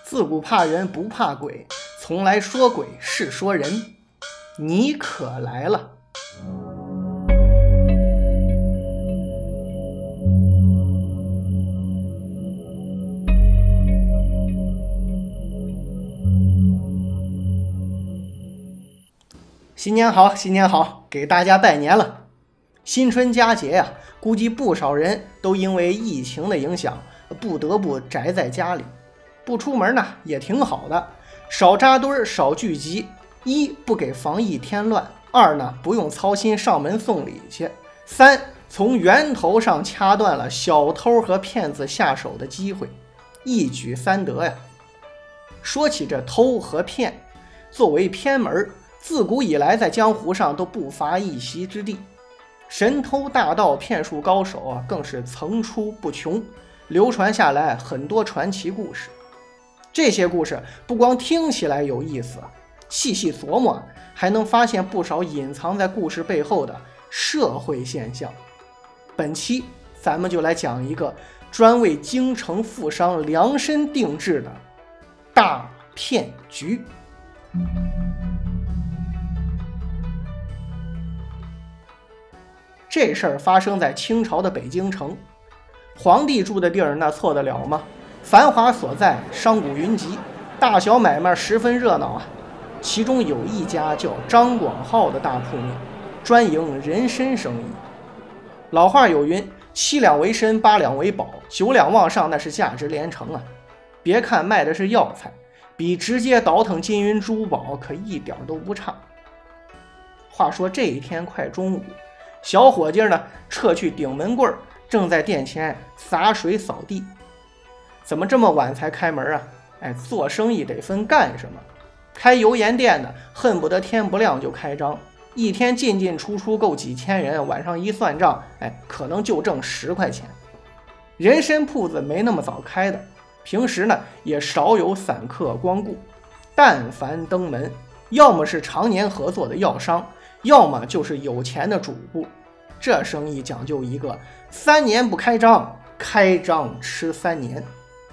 自古怕人不怕鬼，从来说鬼是说人。你可来了。新年好，新年好，给大家拜年了。新春佳节呀，估计不少人都因为疫情的影响，不得不宅在家里。不出门呢，也挺好的，少扎堆，少聚集。一，不给防疫添乱；二呢，不用操心上门送礼去；三，从源头上掐断了小偷和骗子下手的机会，一举三得呀。说起这偷和骗，作为偏门，自古以来在江湖上都不乏一席之地，神偷大盗骗术高手啊，更是层出不穷，流传下来很多传奇故事。这些故事不光听起来有意思，细细琢磨还能发现不少隐藏在故事背后的社会现象。本期咱们就来讲一个专为京城富商量身定制的大骗局。这事儿发生在清朝的北京城，皇帝住的地儿那错得了吗？繁华所在，商贾云集，大小买卖十分热闹啊。其中有一家叫张广浩的大铺面，专营人参生意。老话有云，7两为参，8两为宝，9两往上那是价值连城啊。别看卖的是药材，比直接倒腾金银珠宝可一点都不差。话说这一天快中午，小伙计呢撤去顶门棍，正在店前洒水扫地。怎么这么晚才开门啊？做生意得分干什么。开油盐店的恨不得天不亮就开张，一天进进出出够几千人，晚上一算账，可能就挣10块钱。人参铺子没那么早开的，平时呢也少有散客光顾。但凡登门，要么是常年合作的药商，要么就是有钱的主顾。这生意讲究一个3年不开张，开张吃3年。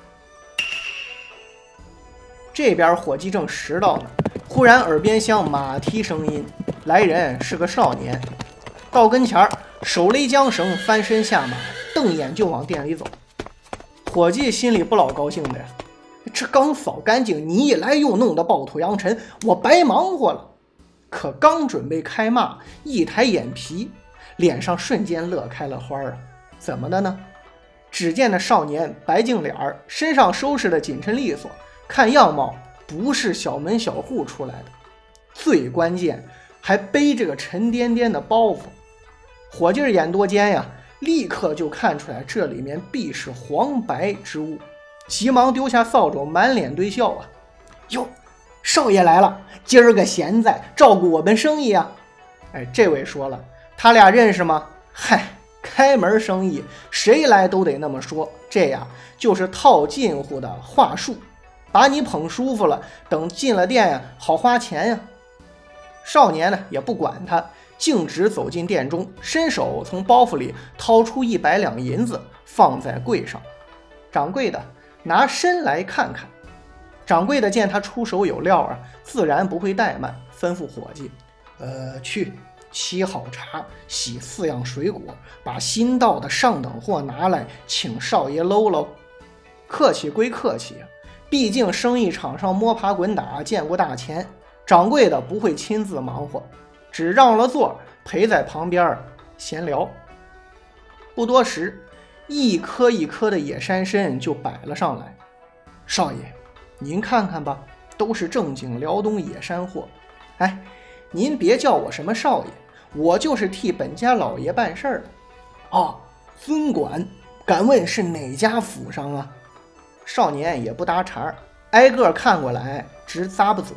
这边伙计正拾到呢，忽然耳边响马蹄声音，来人是个少年。到跟前手勒缰绳，翻身下马，瞪眼就往店里走。伙计心里不老高兴的呀，这刚扫干净，你一来又弄得暴土扬尘，我白忙活了。可刚准备开骂，一抬眼皮，脸上瞬间乐开了花啊！怎么的呢？只见那少年白净脸儿，身上收拾的紧身利索，看样貌不是小门小户出来的，最关键还背着个沉甸甸的包袱。伙计眼多尖呀，立刻就看出来这里面必是黄白之物，急忙丢下扫帚，满脸堆笑啊！哟，少爷来了，今儿个闲在，照顾我们生意啊！这位说了，他俩认识吗？嗨，开门生意谁来都得那么说，这呀就是套近乎的话术，把你捧舒服了，等进了店呀好花钱呀。少年呢也不管他，径直走进店中，伸手从包袱里掏出100两银子放在柜上。掌柜的拿参来看看。掌柜的见他出手有料啊，自然不会怠慢，吩咐伙计去沏好茶，洗4样水果，把新到的上等货拿来，请少爷搂搂。客气归客气，毕竟生意场上摸爬滚打，见过大钱，掌柜的不会亲自忙活，只让了座，陪在旁边闲聊。不多时，一颗一颗的野山参就摆了上来。少爷，您看看吧，都是正经辽东野山货。您别叫我什么少爷，我就是替本家老爷办事儿的。尊管，敢问是哪家府上啊？少年也不搭茬，挨个看过来，直咂巴嘴。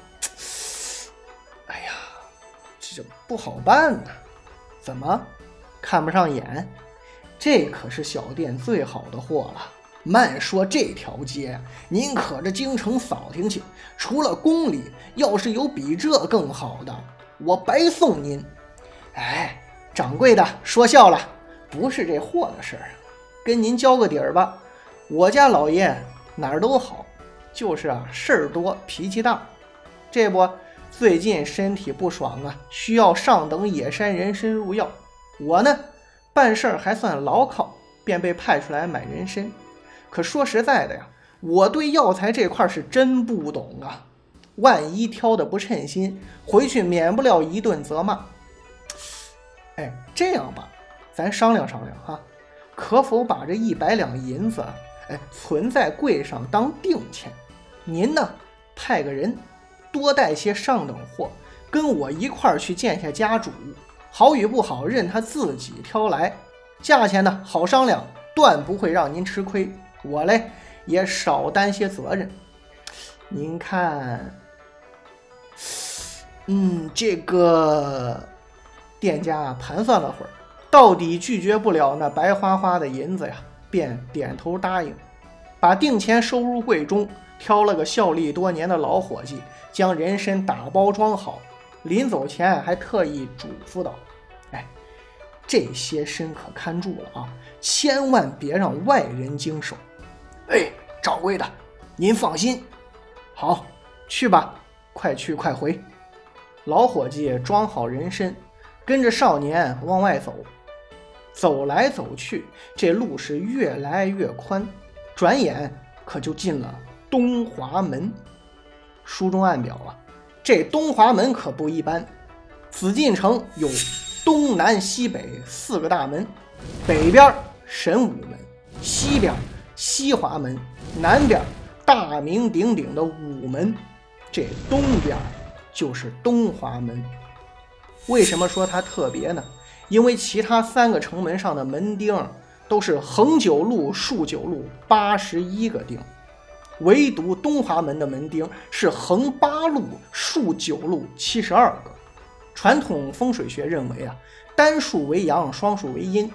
这不好办呐。怎么看不上眼？这可是小店最好的货了。慢说这条街，您可这京城扫听去，除了公里，要是有比这更好的，我白送您。掌柜的说笑了，不是这货的事儿，跟您交个底儿吧。我家老爷哪儿都好， 就是啊，事儿多，脾气大。这不，最近身体不爽啊，需要上等野山人参入药。我呢，办事儿还算牢靠，便被派出来买人参。可说实在的呀，我对药材这块是真不懂啊，万一挑的不称心，回去免不了一顿责骂。哎，这样吧，咱商量商量哈，可否把这100两银子存在柜上当定钱？您呢，派个人多带些上等货，跟我一块儿去见下家主，好与不好任他自己挑来，价钱呢好商量，断不会让您吃亏。我嘞也少担些责任。您看，这个店家盘算了会儿，到底拒绝不了那白花花的银子呀，便点头答应，把定钱收入柜中，挑了个效力多年的老伙计，将人参打包装好。临走前还特意嘱咐道：“这些参可看住了啊，千万别让外人经手。”掌柜的，您放心。好，去吧，快去快回。老伙计装好人参，跟着少年往外走。走来走去，这路是越来越宽，转眼可就进了东华门。书中暗表啊，这东华门可不一般。紫禁城有东南西北4个大门，北边神武门，西边西华门，南边大名鼎鼎的午门，这东边就是东华门。为什么说它特别呢？因为其他3个城门上的门钉都是横9路竖9路81个钉，唯独东华门的门钉是横8路竖9路72个。传统风水学认为啊，单数为阳，双数为阴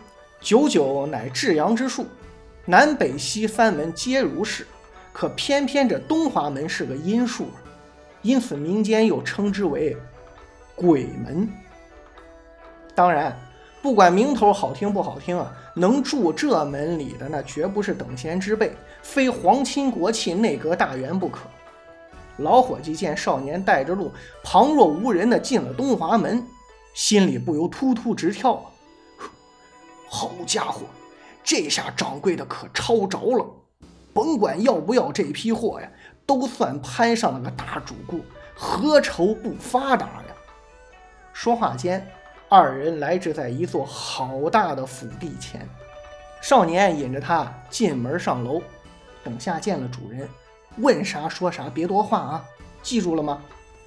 ，99乃至阳之数，南北西3门皆如是。可偏偏这东华门是个阴数，因此民间又称之为鬼门。当然，不管名头好听不好听啊，能住这门里的那绝不是等闲之辈，非皇亲国戚内阁大员不可。老伙计见少年带着路旁若无人的进了东华门，心里不由突突直跳啊！好家伙，这下掌柜的可抄着了，甭管要不要这批货呀，都算攀上了个大主顾，何愁不发达呀？说话间，二人来至在一座好大的府邸前，少年引着他进门上楼，等下见了主人，问啥说啥，别多话啊，记住了吗？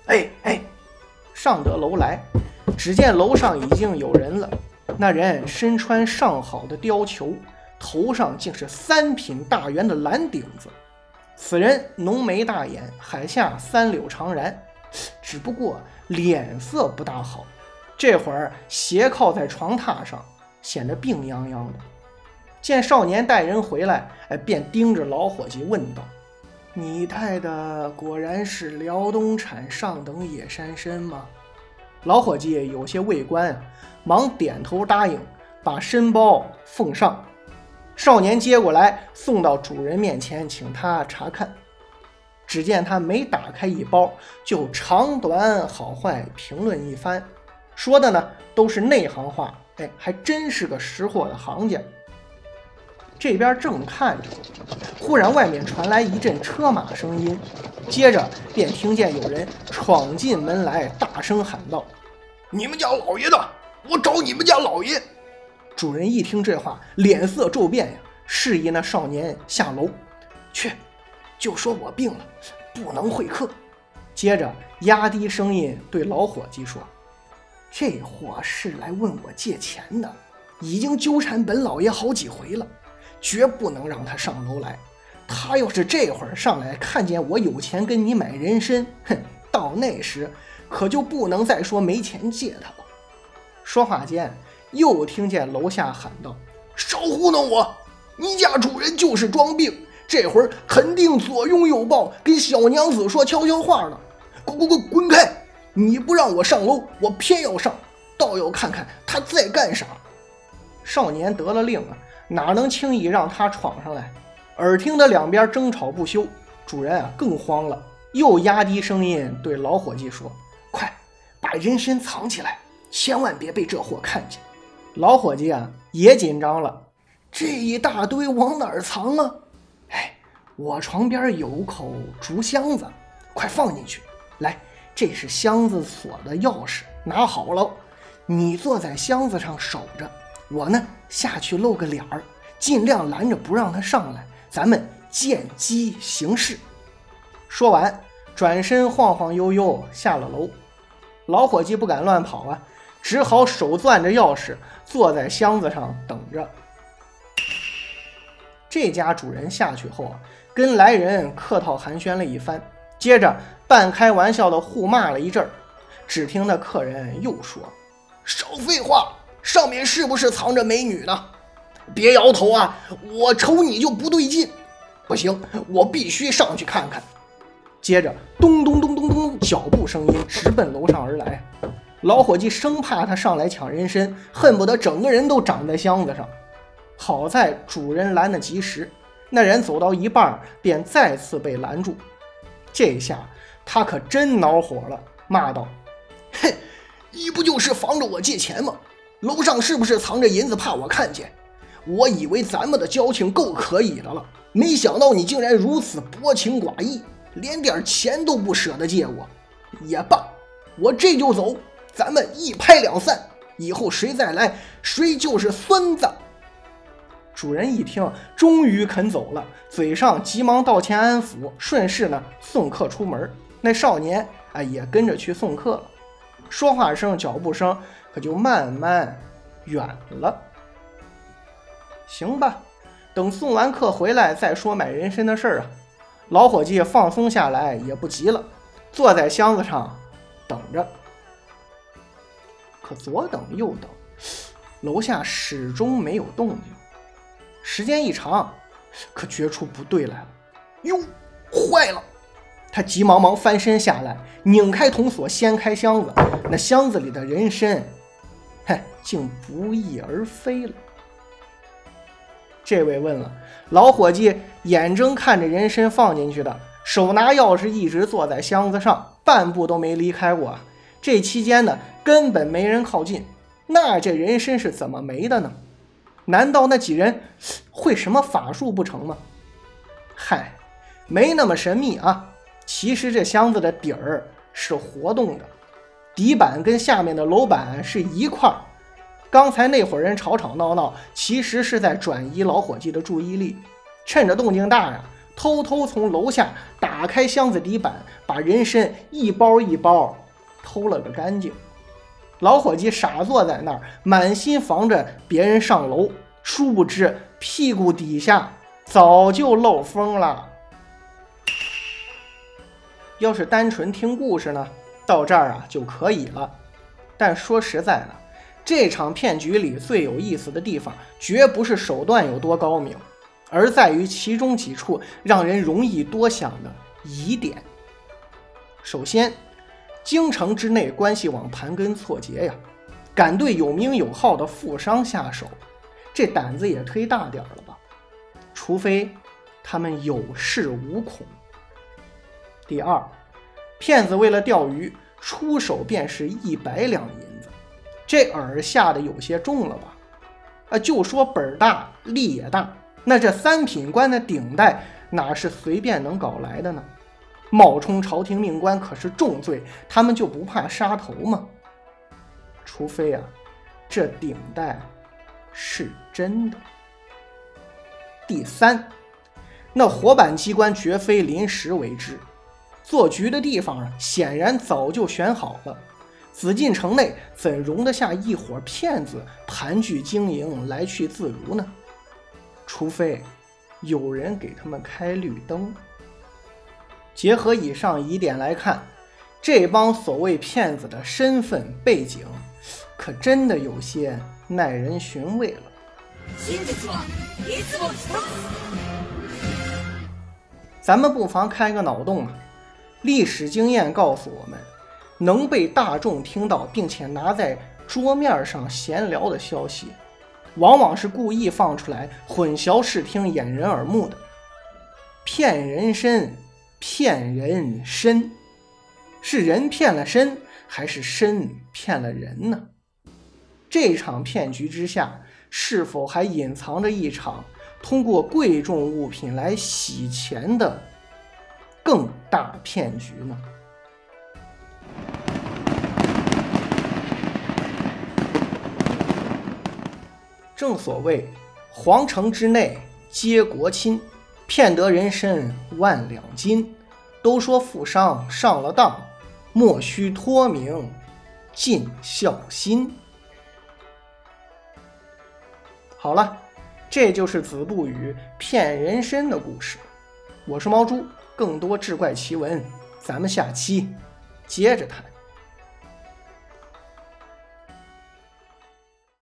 上得楼来，只见楼上已经有人了，那人身穿上好的貂裘，头上竟是3品大员的蓝顶子。此人浓眉大眼，海下3绺长髯，只不过脸色不大好，这会儿斜靠在床榻上，显得病殃殃的。见少年带人回来，便盯着老伙计问道：“你带的果然是辽东产上等野山参吗？”老伙计有些畏官，忙点头答应，把参包奉上。少年接过来，送到主人面前，请他查看。只见他每打开一包，就长短好坏评论一番，说的呢都是内行话，还真是个识货的行家。这边正看着，忽然外面传来一阵车马声音，接着便听见有人闯进门来，大声喊道：“ 你们家老爷的，我找你们家老爷！” 主人一听这话，脸色骤变呀，示意那少年下楼去，就说我病了，不能会客。 接着压低声音对老伙计说：“ 这货是来问我借钱的，已经纠缠本老爷好几回了，绝不能让他上楼来。他要是这会儿上来看见我有钱跟你买人参，到那时可就不能再说没钱借他了。” 说话间，又听见楼下喊道：“ 少糊弄我！你家主人就是装病，这会儿肯定左拥右抱，跟小娘子说悄悄话呢。滚开！你不让我上楼，我偏要上，倒要看看他在干啥。” 少年得了令啊，哪能轻易让他闯上来？耳听得两边争吵不休， 主人啊更慌了，又压低声音对老伙计说：“ 快把人参藏起来，千万别被这货看见。” 老伙计啊也紧张了， 这一大堆往哪儿藏啊？哎，我床边有口竹箱子，快放进去。来，这是箱子锁的钥匙，拿好了。你坐在箱子上守着，我呢下去露个脸儿，尽量拦着不让他上来，咱们见机行事。 说完，转身晃晃悠悠下了楼。老伙计不敢乱跑啊，只好手攥着钥匙，坐在箱子上等着。这家主人下去后啊，跟来人客套寒暄了一番，接着半开玩笑的互骂了一阵儿。只听那客人又说：“ 少废话，上面是不是藏着美女呢？别摇头啊，我瞅你就不对劲。不行，我必须上去看看。” 接着咚咚咚咚咚，脚步声音直奔楼上而来。老伙计生怕他上来抢人参，恨不得整个人都长在箱子上。好在主人拦得及时，那人走到一半便再次被拦住。这下他可真恼火了，骂道：“ 嘿，你不就是防着我借钱吗？楼上是不是藏着银子怕我看见？我以为咱们的交情够可以的了，没想到你竟然如此薄情寡义，连点钱都不舍得借我。也罢，我这就走，咱们一拍两散，以后谁再来，谁就是孙子。” 主人一听，终于肯走了，嘴上急忙道歉安抚，顺势呢送客出门。那少年也跟着去送客了，说话声脚步声可就慢慢远了。行吧，等送完客回来再说买人参的事儿啊。老伙计放松下来也不急了，坐在箱子上等着。可左等右等，楼下始终没有动静。时间一长，可觉出不对来了。 哟，坏了！ 他急忙忙翻身下来，拧开铜锁，掀开箱子，那箱子里的人参，竟不翼而飞了。这位问了，老伙计眼睁看着人参放进去的，手拿钥匙一直坐在箱子上，半步都没离开过。这期间呢，根本没人靠近。那这人参是怎么没的呢？难道那几人会什么法术不成吗？没那么神秘啊。其实这箱子的底儿是活动的，底板跟下面的楼板是一块儿。刚才那伙人吵吵闹闹，其实是在转移老伙计的注意力，趁着动静大呀，偷偷从楼下打开箱子底板，把人参一包一包偷了个干净。老伙计傻坐在那儿，满心防着别人上楼，殊不知屁股底下早就漏风了。要是单纯听故事呢，到这儿就可以了。但说实在的，这场骗局里最有意思的地方，绝不是手段有多高明，而在于其中几处让人容易多想的疑点。首先，京城之内关系网盘根错节呀，敢对有名有号的富商下手，这胆子也忒大点了吧？除非他们有恃无恐。第二，骗子为了钓鱼，出手便是100两银子，这饵下的有些重了吧？就说本大利也大，那这3品官的顶戴哪是随便能搞来的呢？冒充朝廷命官可是重罪，他们就不怕杀头吗？除非这顶戴是真的。第三，那活板机关绝非临时为之，做局的地方显然早就选好了。紫禁城内怎容得下一伙骗子盘踞经营，来去自如呢？除非有人给他们开绿灯。结合以上疑点来看，这帮所谓骗子的身份背景可真的有些耐人寻味了。咱们不妨开个脑洞历史经验告诉我们，能被大众听到并且拿在桌面上闲聊的消息，往往是故意放出来混淆视听掩人耳目的。骗人参骗人身，是人骗了身，还是身骗了人呢？这场骗局之下，是否还隐藏着一场通过贵重物品来洗钱的更大骗局呢？正所谓皇城之内皆国亲，骗得人参万两金。都说富商上了当，莫须托名尽孝心。好了，这就是子不语骗人参的故事。我是猫猪，更多志怪奇闻，咱们下期接着谈。